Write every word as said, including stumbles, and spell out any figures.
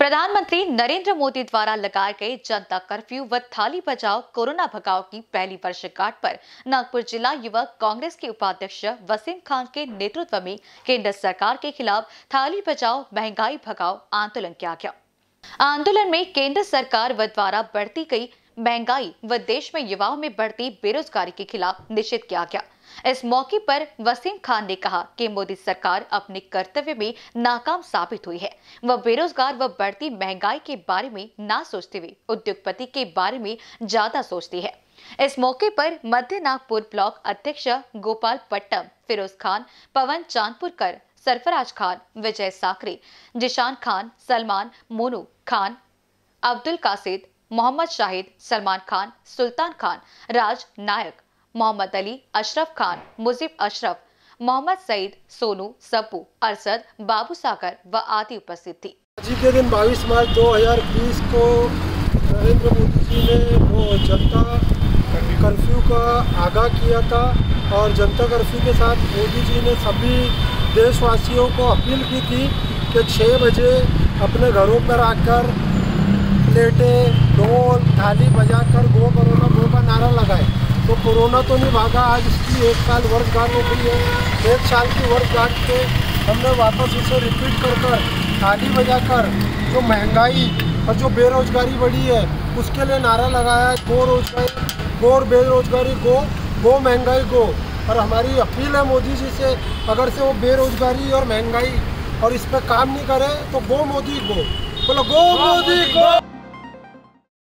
प्रधानमंत्री नरेंद्र मोदी द्वारा लगाए गए जनता कर्फ्यू व थाली बचाओ कोरोना भगाओ की पहली वर्षगांठ पर नागपुर जिला युवक कांग्रेस के उपाध्यक्ष वसीम खान के नेतृत्व में केंद्र सरकार के खिलाफ थाली बचाओ महंगाई भगाओ आंदोलन किया गया। आंदोलन में केंद्र सरकार व द्वारा बढ़ती गई महंगाई व देश में युवाओं में बढ़ती बेरोजगारी के खिलाफ निषेध किया गया। इस मौके पर वसीम खान ने कहा कि मोदी सरकार अपने कर्तव्य में नाकाम साबित हुई है। वह बेरोजगार व बढ़ती महंगाई के बारे में ना सोचते हुए उद्योगपति के बारे में ज्यादा सोचती है। इस मौके पर मध्य नागपुर ब्लॉक अध्यक्ष गोपाल पट्टम, फिरोज खान, पवन चांदपुरकर, सरफराज खान, विजय साकरे, जिशान खान, सलमान, मोनू खान, अब्दुल कासिद, मोहम्मद शाहिद, सलमान खान, सुल्तान खान, राज नायक, मोहम्मद अली, अशरफ खान, मुजीब अशरफ, मोहम्मद सईद, सोनू, सब्बू, अरसद, बाबू सागर व आदि उपस्थित थी। आज के दिन बाईस मार्च दो हज़ार बीस को नरेंद्र मोदी जी ने वो जनता कर्फ्यू का आगाह किया था और जनता कर्फ्यू के साथ मोदी जी ने सभी देशवासियों को अपील की थी कि छः बजे अपने घरों पर आकर प्लेटें, ढोल, थाली बजाकर गो कोरोना गो का नारा लगाए। तो कोरोना तो नहीं भागा, आज इसकी एक साल वर्षगांठ हो गई है। एक साल की वर्षगांठ पे हमने वापस इसे रिपीट कर कर थाली बजाकर जो महंगाई और जो बेरोजगारी बढ़ी है उसके लिए नारा लगाया है, गो रोजगारी गो बेरोजगारी गो गो महंगाई गो। और हमारी अपील है मोदी जी से, अगर से वो बेरोजगारी और महंगाई और इस पर काम नहीं करे तो गो मोदी गो, बोलो गो मोदी गो।